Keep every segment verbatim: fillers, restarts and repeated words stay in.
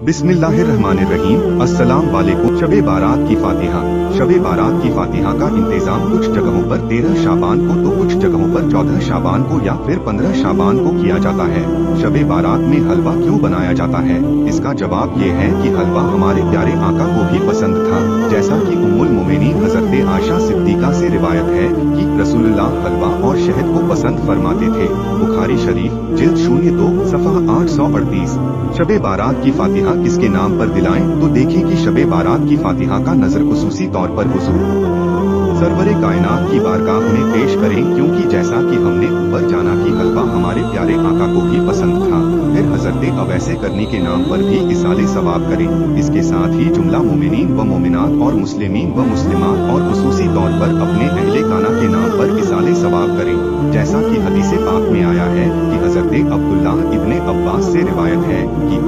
बिस्मिल्लाहिर्रहमानिर्रहीम। अस्सलाम वालेकुम। शबे बारात की फातिहा। शबे बारात की फातिहा का इंतजाम कुछ जगहों पर तेरह शाबान को तो कुछ जगहों पर चौदह शाबान को या फिर पंद्रह शाबान को किया जाता है। शबे बारात में हलवा क्यों बनाया जाता है? इसका जवाब ये है कि हलवा हमारे प्यारे आका को भी पसंद था। जैसा कि उम्मुल मोमिनीन हजरत आयशा सिद्दीका से रिवायत है कि रसूलुल्लाह हलवा और शहद को पसंद फरमाते थे। बुखारी शरीफ जिल्द शून्य दो सफा आठ सौ अड़तीस। शबे बारात की फातिहा किसके नाम पर दिलाएं? तो देखें कि शबे बारात की फातिहा का नजर खुसूसी तौर पर हुजूर सरवरे कायनात की बारगाह में पेश करें, क्योंकि जैसा कि हमने ऊपर जाना कि हलवा हमारे प्यारे आका को भी पसंद था। फिर हजरत अवैसे करनी के नाम पर भी इसाले सवाब करें। इसके साथ ही जुमला मोमिनीन व मोमिनात और मुस्लिमीन व मुस्लिमात और खुसूसी तौर पर अपने अहले काना के नाम पर इसाले सवाब करें। जैसा कि हदीस पाक में आया है कि हजरत अब्दुल्लाह इब्ने अब्बास से रिवायत है कि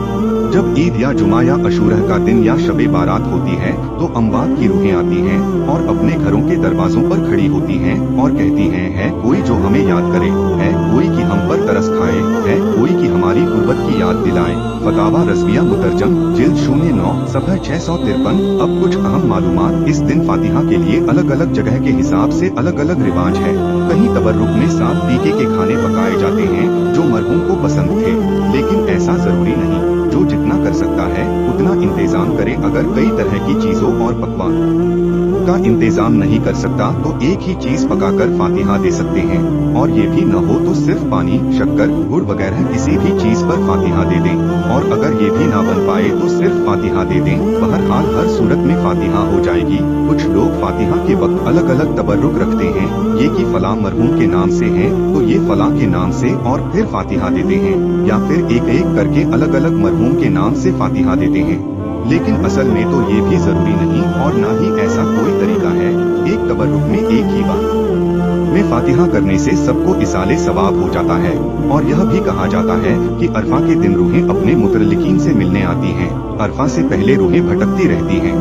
जब ईद या जुमा या अशूरह का दिन या शबे बारात होती है तो अम्वात की रूहें आती हैं और अपने घरों के दरवाजों पर खड़ी होती हैं और कहती हैं, है कोई जो हमें याद करे, है कोई कि हम पर तरस खाए, है कोई कि हमारी गुर्बत की याद दिलाए। फतावा रज़विया मुतरजम जिल्द शून्य नौ सफा छह सौ तिरपन। अब कुछ अहम मालूमात। इस दिन फातिहा के लिए अलग अलग जगह के हिसाब से अलग अलग रिवाज है। कहीं तबर्रुक में सात तरीके के खाने पकाए जाते हैं जो मरहूम को पसंद थे, लेकिन ऐसा जरूरी नहीं। जो जितना कर सकता है उतना इंतजाम करे। अगर कई तरह की चीजों और पकवान का इंतजाम नहीं कर सकता तो एक ही चीज पकाकर फातिहा दे सकते हैं, और ये भी न हो तो सिर्फ पानी, शक्कर, गुड़ वगैरह किसी भी चीज पर फातिहा दे दें। और अगर ये भी ना बन पाए तो सिर्फ फातिहा दे दें। बहरहाल हर सूरत में फातिहा हो जाएगी। कुछ लोग फातिहा के वक्त अलग अलग तबर्रुक रखते हैं, ये कि फलां मरहूम के नाम से है तो ये फलां के नाम से, और फिर फातिहा देते हैं, या फिर एक एक करके अलग अलग मरहूम के नाम से फातिहा देते हैं। लेकिन असल में तो ये भी जरूरी नहीं और न ही ऐसा कोई तरीका है। एक तबर्रुक में एक ही बार में फातिहा करने से सबको इसाले सवाब हो जाता है। और यह भी कहा जाता है कि अरफा के दिन रूहें अपने मुतल्लिकीन से मिलने आती हैं। अरफा से पहले रूहें भटकती रहती हैं।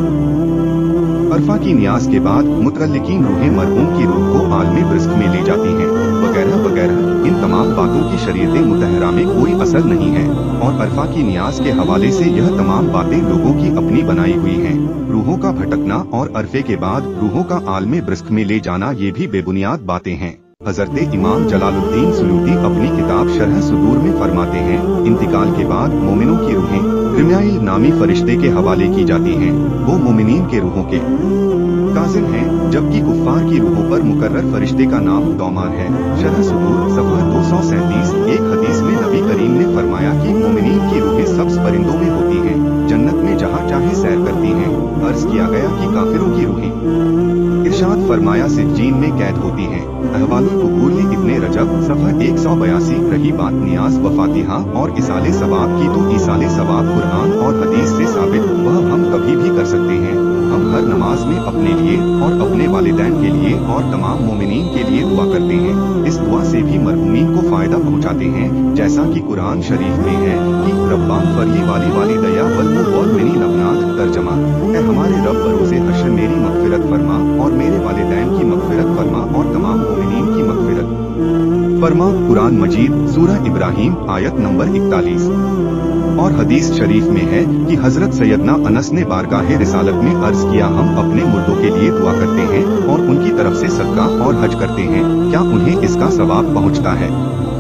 अरफा की नियाज के बाद मुतल्लिकीन रूहें मरहूम की रूह को आलमे ब्रिस्क में ले जाती हैं, वगैरह वगैरह। इन तमाम बातों की शरीयत मुतहरा में कोई असर नहीं है, और अरफा की नियाज के हवाले से यह तमाम बातें लोगों की अपनी बनाई हुई हैं। रूहों का भटकना और अरफे के बाद रूहों का आलमे ब्रिस्क में ले जाना ये भी बेबुनियाद बातें हैं। हजरत इमाम जलालुद्दीन सुयूती अपनी किताब शरह सुदूर में फरमाते हैं, इंतकाल के बाद मोमिनों की रूहें रिम्याइल नामी फरिश्ते के हवाले की जाती हैं। वो मोमिनीन के रूहों के काजिन हैं, जबकि कुफ्फार की रूहों पर मुकर्रर फरिश्ते का नाम दौमान है। शरह सुदूर सफा दो सौ सैंतीस। एक हदीस में नबी करीम ने फरमाया कि मोमिनीन की रूहें सब्ज परिंदों में होती हैं, जन्नत में जहाँ चाहे सैर करती हैं। अर्ज किया गया कि काफिरों की रूहें इरशाद फरमाया सिज्जीन में कैद होती हैं। अहवालुल कुबूली इब्ने रजब सफा एक सौ बयासी। रही बात नियाज व फातिहा और इसाले सवाब की, तो इसाले सवाब कुरान और हदीस से साबित, वह हम कभी भी कर सकते हैं। हम हर नमाज में अपने लिए और अपने वालिदैन के लिए और तमाम मोमिनीन के लिए दुआ करते हैं। इस दुआ से भी मरहूमीन को फायदा पहुंचाते हैं, जैसा कि कुरान शरीफ में है कि रब्बान फरली वाली वाली दया वल्मु और मिनी नबनाथ। तर्जमा, ऐ हमारे रब बरोज़े हश्र मेरी मग़फ़िरत फरमा और मेरे वालिदैन की मग़फ़िरत फरमा और तमाम मोमिनीन की मग़फ़िरत फरमा। कुरान मजीद सूरह इब्राहिम आयत नंबर इकतालीस। और हदीस शरीफ में है कि हजरत सैयदना अनस ने बारगाहे रिसालत में अर्ज किया, हम अपने मुर्दों के लिए दुआ करते हैं और उनकी तरफ से सदका और हज करते हैं, क्या उन्हें इसका सवाब पहुंचता है?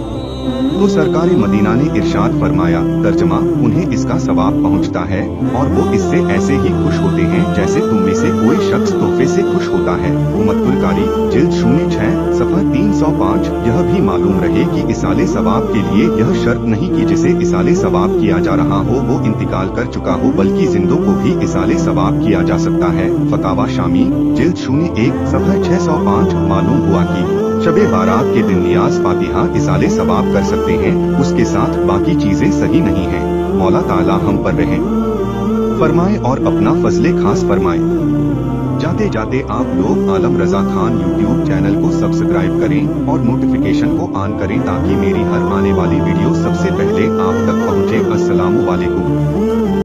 तो सरकार मदीना ने इरशाद फरमाया, तर्जमा, उन्हें इसका सवाब पहुंचता है और वो इससे ऐसे ही खुश होते हैं जैसे तुम में से कोई शख्स तोहफे से खुश होता है। उम्मतुल कारी जिल्द शून्य छह सफा तीन सौ पाँच। यह भी मालूम रहे कि इसाले सवाब के लिए यह शर्त नहीं कि जिसे इसाले सवाब किया जा रहा हो वो इंतकाल कर चुका हो, बल्कि जिंदों को भी इसाले सवाब किया जा सकता है। फतावा शामी जिल्द शून्य एक सफा छह सौ पाँच। मालूम हुआ कि शबे बारात के दिन नियाज फातिहा इसाले सवाब कर सकते हैं, उसके साथ बाकी चीजें सही नहीं हैं। मौला ताला हम पर रहें फरमाए और अपना फजले खास फरमाए। जाते जाते आप लोग आलम रजा खान यूट्यूब चैनल को सब्सक्राइब करें और नोटिफिकेशन को ऑन करें ताकि मेरी हर आने वाली वीडियो सबसे पहले आप तक पहुंचे। अस्सलामु अलैकुम।